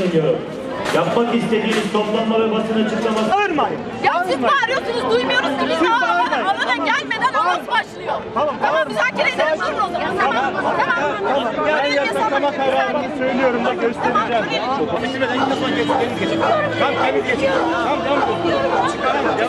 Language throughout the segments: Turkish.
sunuyorum. Yapmak istediğiniz toplanma ve basın açıklaması... Bağırmayın. Ya siz bağırıyorsunuz, duymuyoruz ki biz alana gelmeden anons başlıyor. Tamam, müzakere edelim, durun o zaman. Tamam. Ben yasaklama kararını söylüyorum da göstereceğim. Geçmeden ilk defa geçin. Tamam, temiz geçin. Tamam. Çıkaralım,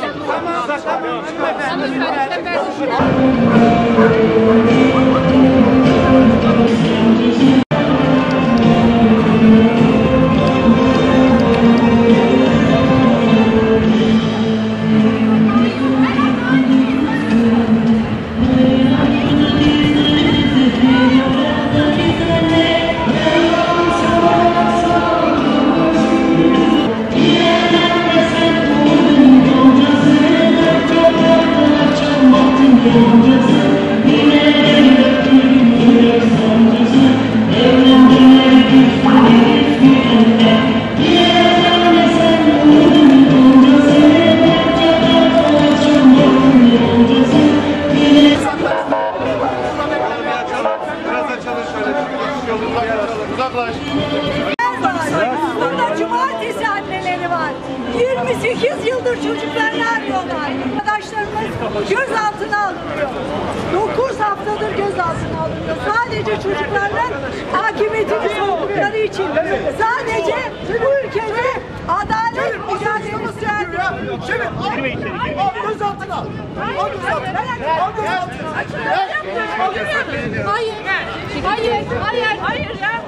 Burada cumartesi anneleri var. 28 yıldır çocuklarını arıyorlar. Arkadaşlarımız gözaltına alınıyor. 9 haftadır gözaltına alınıyor. Sadece çocuklarının hakimiyetini sordukları için. Sadece bu ülkede adalet mücadelesi verdiği. gözaltına al. Hayır ya.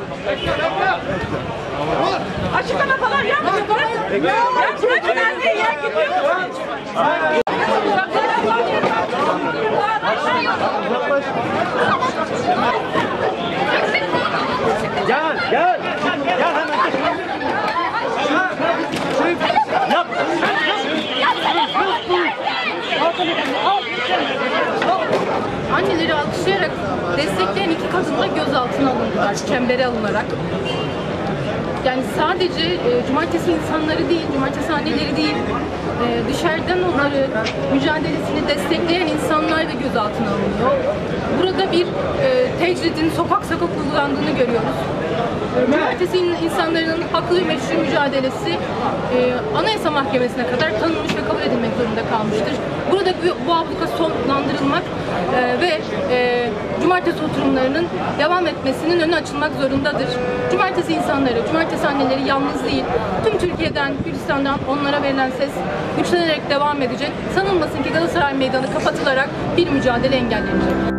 Açıklama falan yapmıyorlar. Ya gidiyorsunuz. Gel hemen. Yap. Anneleri alkışlayarak destekleyen 2 kadın da gözaltına alındılar, çembere alınarak. Yani sadece cumartesi insanları değil, cumartesi anneleri değil, dışarıdan onları mücadelesini destekleyen insanlar da gözaltına alınıyor. Burada bir tecridin sokak uygulandığını görüyoruz. Cumartesi insanların haklı ve meşru mücadelesi Anayasa Mahkemesi'ne kadar tanınmış ve kabul edilmek zorunda kalmıştır. Burada bu abluka sonlandırılmak ve cumartesi oturumlarının devam etmesinin önü açılmak zorundadır. Cumartesi insanları, cumartesi anneleri yalnız değil. Tüm Türkiye'den, Gülistan'dan onlara verilen ses güçlenerek devam edecek. Sanılmasın ki Galatasaray Meydanı kapatılarak bir mücadele engellenecek.